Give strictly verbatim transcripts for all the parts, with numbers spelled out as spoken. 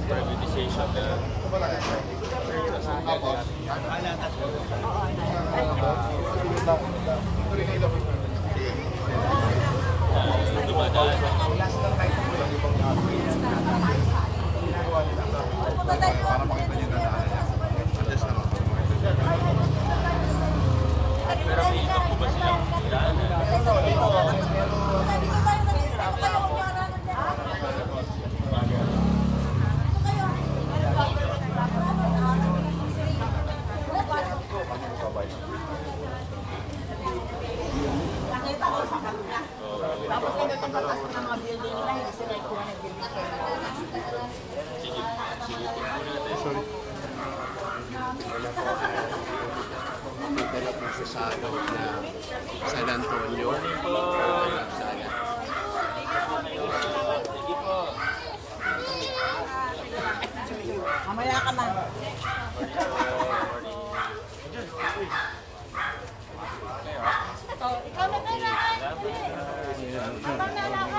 privatization na dumadaan. Para makita niyo na daan niya. Adjust naman. Pero may iba po ba silang daan? Nakita ko sa kanila. Tapos kung itong pagkasok ng mga building nila, hindi sila ikuha ng building permit. Sige, sige po muna natin. Sorry. Wala po ako. Magdala po sa Sagaw na San Antonio. Morning po. Saga. Sige po. Mamaya ka na. Oh, ikaw na kailangan. Ikaw na lang.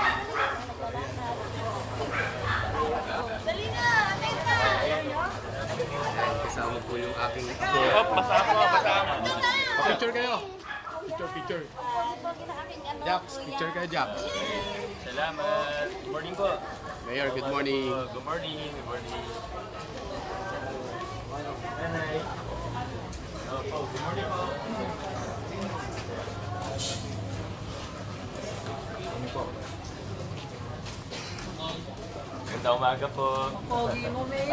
Dali na, atay na. Kasama po yung aking Oh, pasama, pasama. picture kayo. Picture, picture. Jax, picture kayo, Jax. Salamat. Good morning po. Mayor, good morning. Good morning. Good morning. Hi. Oh, po. Good morning po. Ganda umaga po. Pogi mo, Mayor.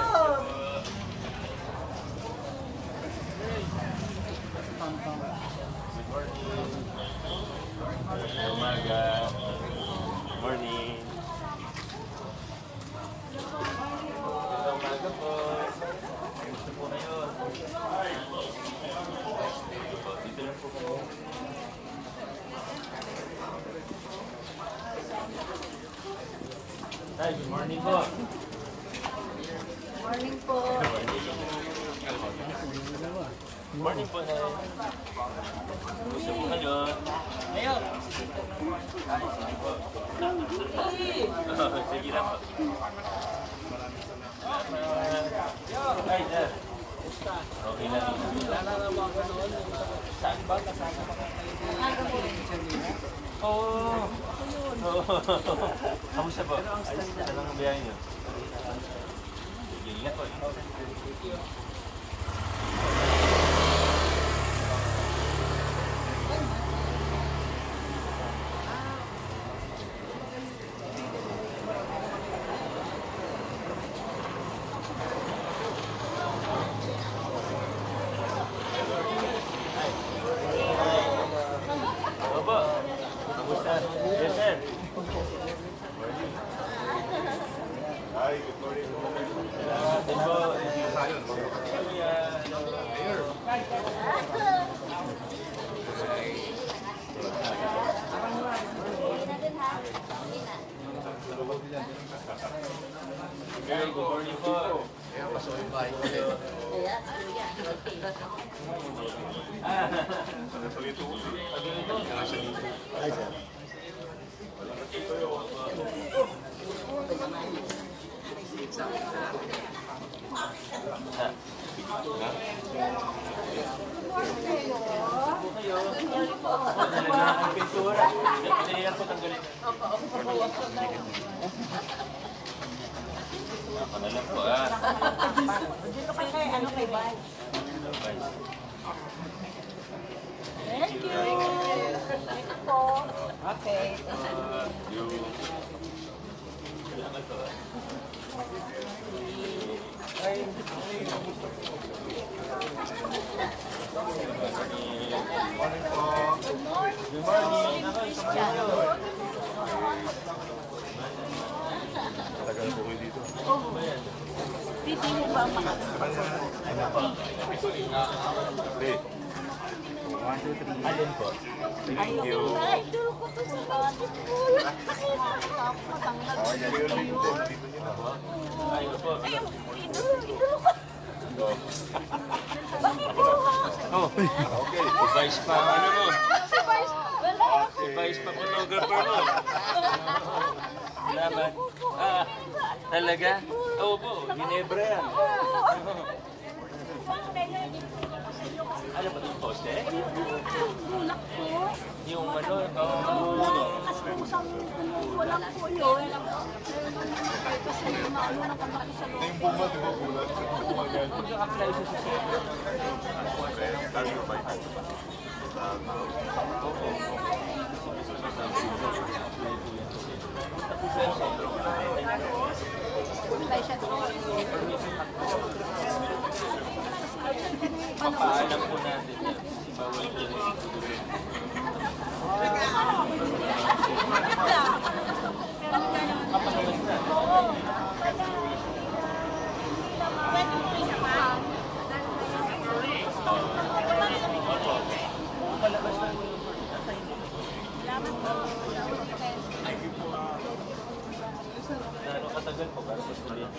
Good morning. Ganda umaga. Good morning. Ganda umaga po. Gusto po kayo. Dito lang po kayo. Hi, good morning po. Morning po. Good morning po, Nay. Gusto po kayo. Ayun. Sige po. Sige lang po. Hi, sir. Okay lang. Saan ba? Kasama ka Oo. Kamusta po? Ayos na lang ang biyahe niyo. Sige, ingat po. Opo. Kamusta? Yes, sir. Hi, good morning. Salamat din po. Good morning po. Kaya pasok yung bahay ko ulit. Hi, sir. Talaga ang pintura. Pinayan po tanggalin. Ako na lang po ah. Dito kayo kay, ano kay Bay? Thank you. Ito po. Okay. Salamat po. Good morning. Tagal po kayo dito. Busy mo ba ang mga? Hey. One, two, three. Alin po? Thank you. Ay, dulo ko to sa basketball. Matanggal. Okay, yan yun. Dito. Ayun po. Ay, idulo, idulo ko. Bakit kinuha? Oh, Okay. advice pa. Ano mo? Si Vice, wala ako. Advice pa photographer mo. Salamat. Ah, talaga? Oo po, Ginebra yan. Ano ba itong poste? Bulak po. Yung ano, uh, Kasi kung saan bulak po yun. Kasi maano na kalaki sa loob. Yung bunga, di ba? Bulat. Bunga yan. mag-apply siya sa sir. Apply siya doon. Papaalam po natin yan. Kasi bawal po na kapalawas na. Palabas na po yung nasa inyo. Gaano katagal po para sa student?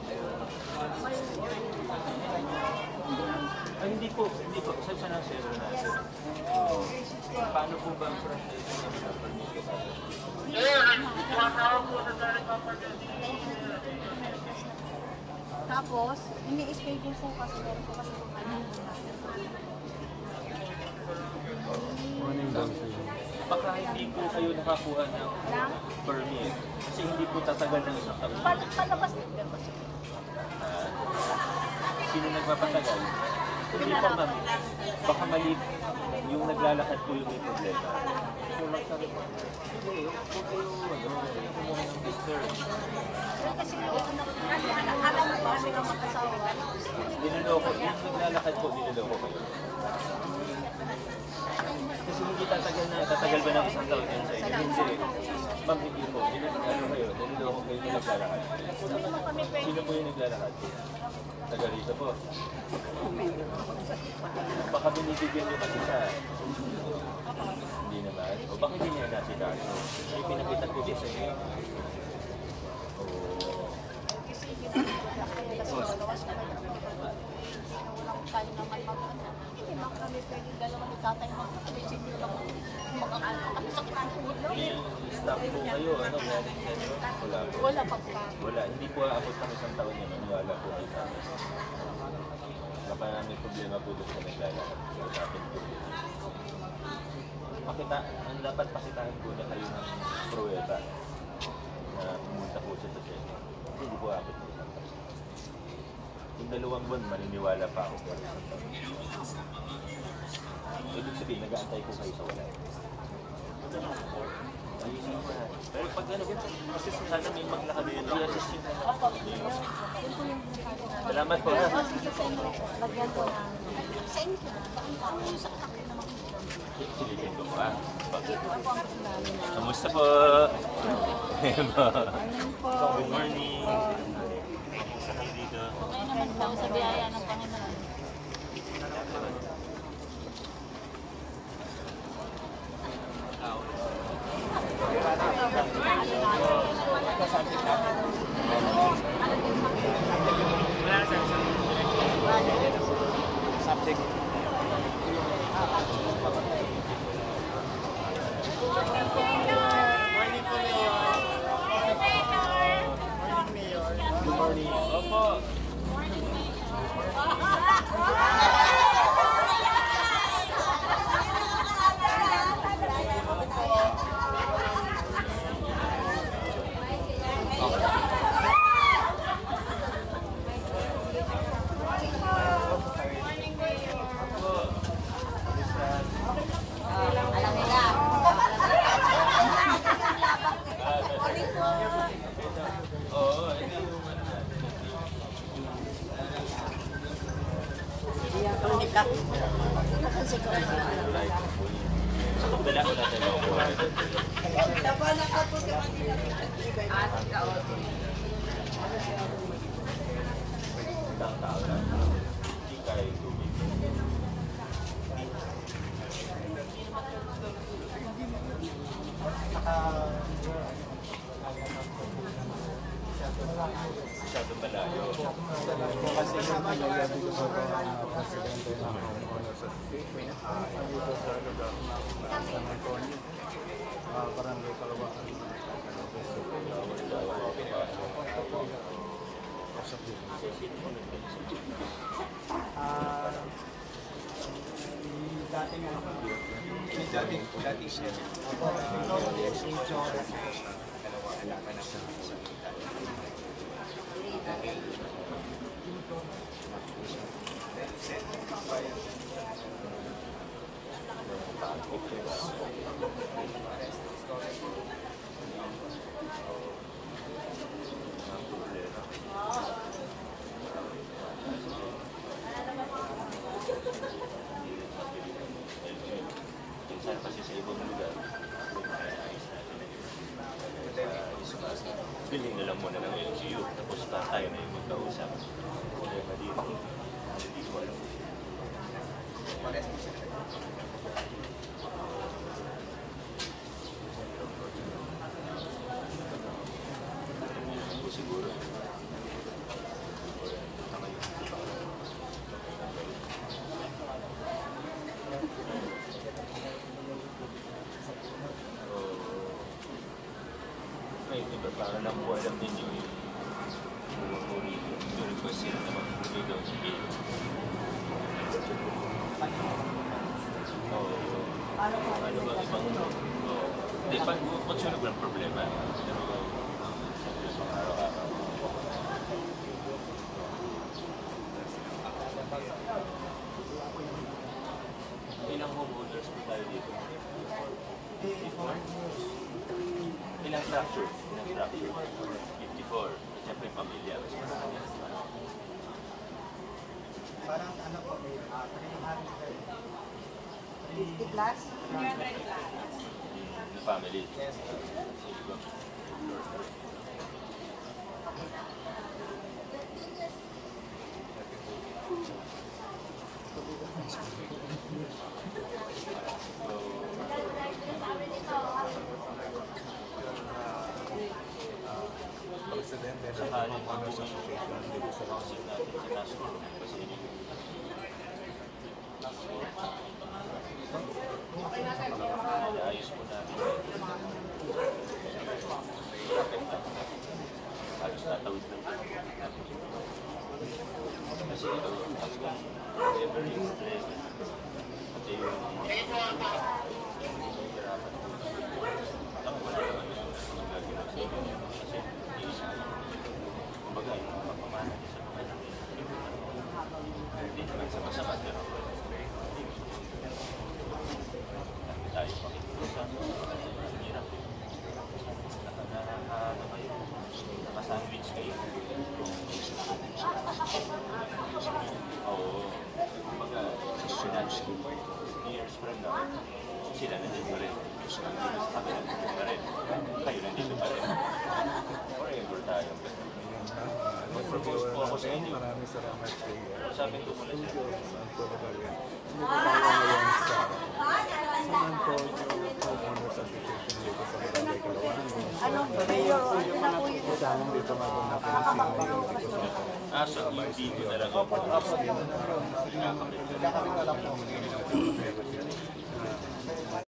Ay, hindi po, hindi po. Saan siya ng zero natin? Paano po ba ang process ng permit ko ba? Tapos, ini-schedule po kasi meron po kasi kung ano. Baka hindi po kayo nakakuha ng permit kasi hindi po tatagal ng isang taon. Pal- Palabas din. Ah, sino nagpapatagal? Hindi po ma'am. Baka mali yung naglalakad po yung may problema. Kulang sa report. Hindi, kung kayo, ano, kumuha ng return. Kasi kasi alam alam mo ba sila mag-asawa? Niloloko. Yung naglalakad po, niloloko kayo. Kasi hindi tatagal na, tatagal ba ng isang taon yun sa inyo? Hindi. Ma'am, hindi po. Niloloko ano kayo, niloloko kayo yung naglalakad. Sino po yung naglalakad? Taga rito po. Baka binibigyan nyo kasi sa... Hindi naman. O bakit hindi niya nasikaso? May pinakita ko din sa inyo. Oo. Tayo naman mag-ano. Hindi ba kami pwedeng dalawa ni tatay mag-appreciate nyo lang mag-ano. Kami sa kinasuhod lang. Yung staff po kayo, ano, meron ganun? Wala po. Wala pa pa. Wala. Hindi po aabot ng isang taon yun. Wala po kayo sa amin. Baka may problema po doon sa naglalakad. Usapin po. Pakita, ang dapat pakitaan po na kayo ng pruweba na pumunta po siya sa China. Hindi po aabot ng isang taon. Yung dalawang buwan, maniniwala pa ako po. Ibig sabihin, nag-aantay ko kayo sa wala. Ayusin mo na. Pero pag ano, kasi sana may maglakad yun. I-assist yun na. Salamat po. Ha? Lagyan ko na. Thank you. Ang usap ako naman. Silipin ko po ha. Sige po ako ang sinabi na. Kamusta po? Good morning. Sa kayo dito. Okay naman po sa biyaya ng Panginoon. Subject. Morning po, Mayor. Morning, Mayor. Good morning. Opo. Alam nila. Oo, ito yung ano natin. Ika. Kasi ko. Sa kabila ko natin makukuha. Isang tao na. Hindi kaya yung tubig. Masyado malayo. Kasi yung pinagaya dito sa mga presidente ng homeowner sa dito sa lugar ng San Antonio. Ah, Barangay Kalawaan. nag-usap din. Ah, yung dating ano, Yung dating, dating siya. ako, yung insurance, Dalawa anak ka na siya sa kita. Minsan kasi sa ibang lugar, bilhin na lang muna ng L G U, tapos pa tayo na yung magkausap. Problema dito, hindi ko alam. Siguro. May iba para lang po alam ninyo yung yung yung request sila na mag-provide daw sa game. Oo. Paano po? Ano ba ibang oo. Hindi, pag pagsunog lang problema. Pero mga araw-araw. Ilang homeowners po tayo dito? Ilang structure? Ilang structure? fifty-four. Siyempre, pamilya. parang ano po, may ah, three hundred. fifty plus? Yung family. Yes. Presidente ng Homeowners Association dito sa Housing natin sa task force. Kasi ayos po natin. Halos natawid lang. Kasi ito, hanggang every stress. Pati yung ako wala naman gusto ng gagawin sa inyo. Kasi iisa. Kumbaga, yung mga pamana sa mga hindi naman sa masama, pero tayo pakikiusan. Hirap yun. Nakaka, ano kayo, nakasandwich kayo. Oo. Kumbaga, years from now, sila nandito rin. Kami nandito pa rin. Kayo nandito pa rin. Forever tayo. Mag-propose po ako sa inyo. Maraming salamat kay Sabi ko muna siya. Antonio Barrian. Hindi ko lang ngayon sa San Antonio Homeowners Association dito sa Barangay Kalawan. Ano, mayor, ano na po yun? Kasama dito nga doon na po si dito sa Ah, so yung dito talaga. Opo, opo. Nakakabit. Kakabit na lang po.